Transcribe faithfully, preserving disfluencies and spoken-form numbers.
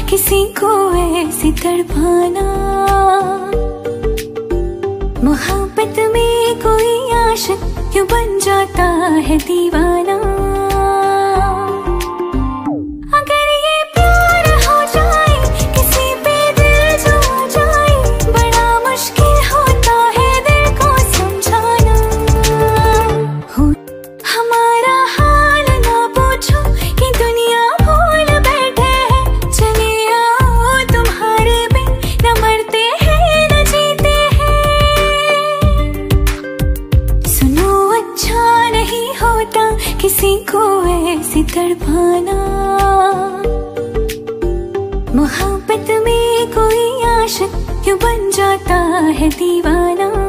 किसी को ऐसे तड़पाना। मोहब्बत में कोई आशिक क्यों बन जाता है दीवाना। अगर ये प्यार हो जाए किसी पे दिल जो आ जाए, बड़ा मुश्किल होता है दिल को समझाना। हो हमारा हाल ना पूछो कि दुनिया भूल बैठे है। चले आओ तुम्हारे बिन न मरते हैं न जीते हैं। सुनो अच्छा नहीं होता किसी को ऐसे तड़पाना। मोहब्बत में कोई आशिक क्यों बन जाता है दीवाना।